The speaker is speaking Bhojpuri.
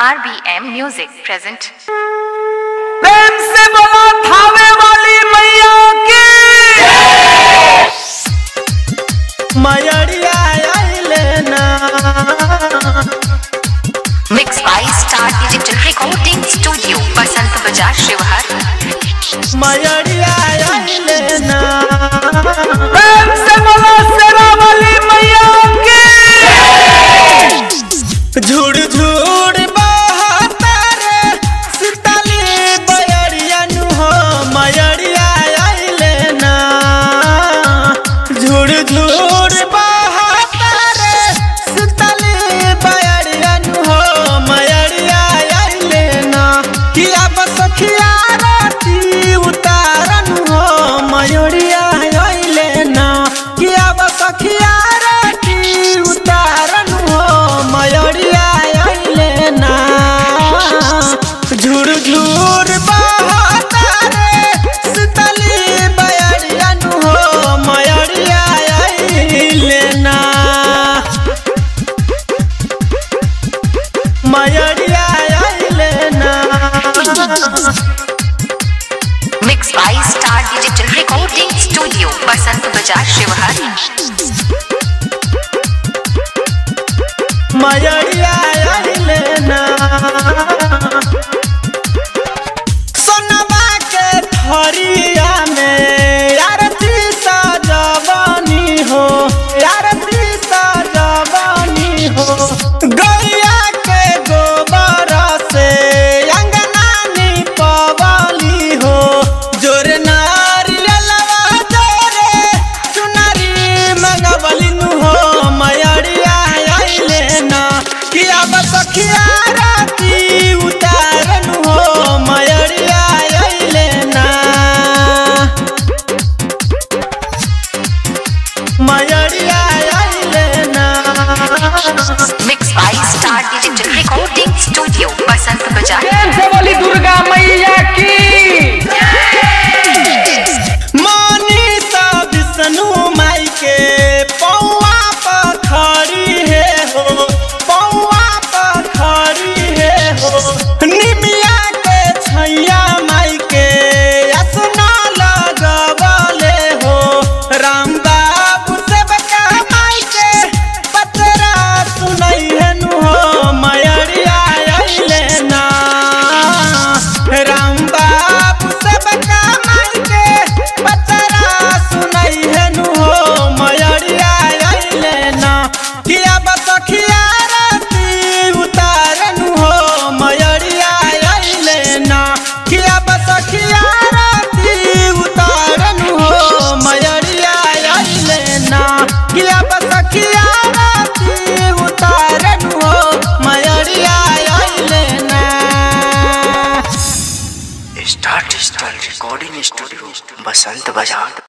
RBM Music present। प्रेम से बोलो थावे वाली मैया की मयरिया आइले ना। Mix by Star Digital Recording Studio, बसंत बाजार शिवहर। मयरिया आइले ना। प्रेम से बोलो शेरा वाली मैया की। झूड़ झूड़ बहता रे सीताली बयरिया नु हो मयरिया आइले ना। झूड़ झूड़ बहता रे सीताली बयरिया नु हो मयरिया आइले ना। किया बसखिया राती उतारन हो मयरिया आइले ना। किया बसखिया राती उतारन हो मयरिया आइले ना। झूर झूर बहता रे सीताली बयरिया नु हो मयरिया आइले ना। मयरिया आइले ना। Mix by Star Digital Recording Studio, बसंत बाजार शिवहर। मयरिया आइले ना। सोनवा के थरिया में आरती सजवनी हो आरती सजवनी हो। गैया के गोबर से अंगना निपवली हो। जोरे नारियलवा जोरे चुनरी मंगवली नु हो मयरिया आइले ना। किया बसखिया राती उतारन हो मयरिया आइले ना। मयरिया आइले ना। Mix by Star Digital Recording Studio, बसंत बाजार। से बोली दुर्गा मैया की। मनीषा विष्णु माई के पौआ पखड़ी है हो पौआ पखड़ी है हो। निमिया के छैया माई के असना लगवले हो। राम बाबू सेवका माई के पतरा सुनई है नु हो मयरिया आइले ना। राम बाबू सेवका माई के पतरा सुनई है नु हो मयरिया आइले ना। किया बसखिया राती उतारन हो मयरिया आइले ना। किया बसखिया राती उतारन हो मयरिया आइले ना। किया बसखिया राती उतारन हो मयरिया आइले ना। Star digital recording studio, Basant बाजार।